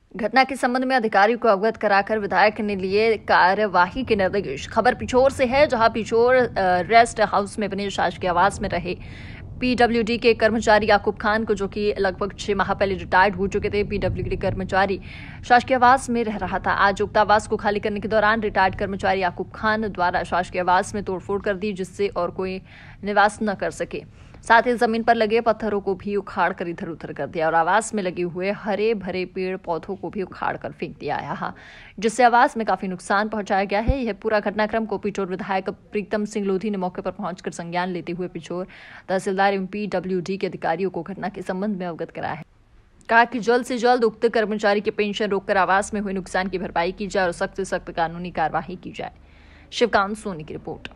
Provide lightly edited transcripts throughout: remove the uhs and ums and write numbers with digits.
घटना के संबंध में अधिकारियों को अवगत कराकर विधायक ने लिए कार्यवाही के निर्देश। खबर पिछोर से है, जहां पिछोर रेस्ट हाउस में बने शासकीय आवास में रहे पीडब्ल्यूडी के कर्मचारी याकूब खान को, जो कि लगभग 6 माह पहले रिटायर्ड हो चुके थे, पीडब्ल्यूडी कर्मचारी शासकीय आवास में रह रहा था। आज उक्त आवास को खाली करने के दौरान रिटायर्ड कर्मचारी याकूब खान द्वारा शासकीय आवास में तोड़फोड़ कर दी, जिससे और कोई निवास न कर सके। साथ ही जमीन पर लगे पत्थरों को भी उखाड़ कर इधर उधर कर दिया और आवास में लगे हुए हरे भरे पेड़ पौधों को भी उखाड़ कर फेंक दिया है, जिससे आवास में काफी नुकसान पहुंचाया गया है। यह पूरा घटनाक्रम को पिछोर विधायक प्रीतम सिंह लोधी ने मौके पर पहुंचकर संज्ञान लेते हुए पिछोर तहसीलदार एवं पीडब्ल्यूडी के अधिकारियों को घटना के संबंध में अवगत कराया है। कहा कि जल्द से जल्द उक्त कर्मचारी की पेंशन रोककर आवास में हुए नुकसान की भरपाई की जाए और सख्त से सख्त कानूनी कार्यवाही की जाए। शिवकांत सोनी की रिपोर्ट।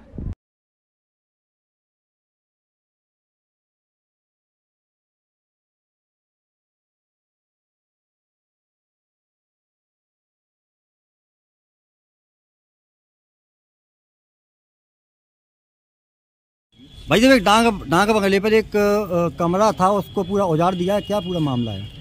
भाई जब एक डांग बंगले पर एक कमरा था, उसको पूरा उजाड़ दिया है, क्या पूरा मामला है?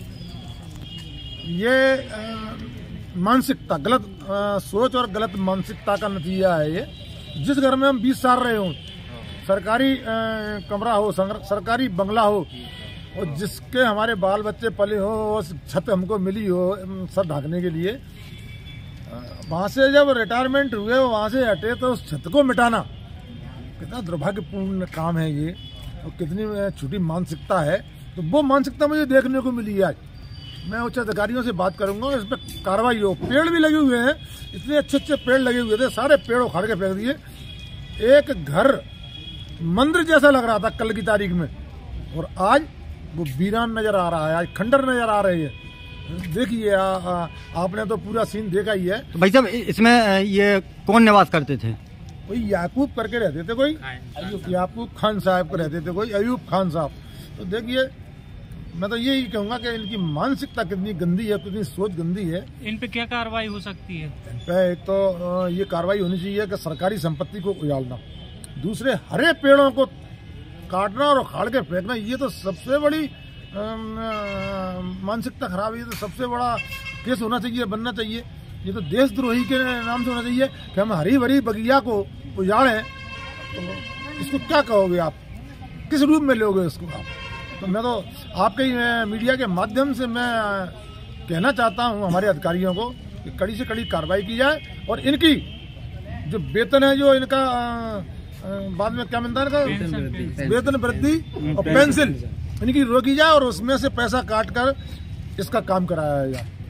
ये मानसिकता, गलत सोच और गलत मानसिकता का नतीजा है। ये जिस घर में हम 20 साल रहे हों, सरकारी कमरा हो, सरकारी बंगला हो, और जिसके हमारे बाल बच्चे पले हो, और छत हमको मिली हो सर ढांकने के लिए, वहाँ से जब रिटायरमेंट हुए वहाँ से हटे तो उस छत को मिटाना कितना दुर्भाग्यपूर्ण काम है ये, और कितनी छोटी मानसिकता है। तो वो मानसिकता मुझे देखने को मिली है। आज मैं उच्च अधिकारियों से बात करूंगा, इस पर कार्रवाई हो। पेड़ भी लगे हुए हैं, इतने अच्छे अच्छे पेड़ लगे हुए थे, सारे पेड़ उखाड़ के फेंक दिए। एक घर मंदिर जैसा लग रहा था कल की तारीख में, और आज वो वीरान नजर आ रहा है, आज खंडर नजर आ रहे हैं। देखिए आपने तो पूरा सीन देखा ही है। तो भाई साहब, इसमें ये कौन निवास करते थे? कोई याकूब करके रहते थे, कोई याकूब खान साहब को रहते थे, कोई अयूब खान साहब। तो देखिए, मैं तो यही कहूंगा कि इनकी मानसिकता कितनी गंदी है, कितनी सोच गंदी है। इन पे क्या कार्रवाई हो सकती है? इन पे एक तो ये कार्रवाई होनी चाहिए कि सरकारी संपत्ति को उजाड़ना, दूसरे हरे पेड़ों को काटना और उखाड़ के फेंकना, ये तो सबसे बड़ी मानसिकता खराब है। ये तो सबसे बड़ा केस होना चाहिए, बनना चाहिए। ये तो देशद्रोही के नाम से होना चाहिए कि हम हरी भरी बगिया को उजाड़ें। तो इसको क्या कहोगे आप, किस रूप में लोगे इसको आप? तो मैं तो आपके मीडिया के माध्यम से मैं कहना चाहता हूं हमारे अधिकारियों को कि कड़ी से कड़ी कार्रवाई की जाए, और इनकी जो वेतन है, जो इनका बाद में क्या मिलता है, वेतन वृद्धि और पेंशन, इनकी रोकी जाए और उसमें से पैसा काट कर इसका काम कराया जाए।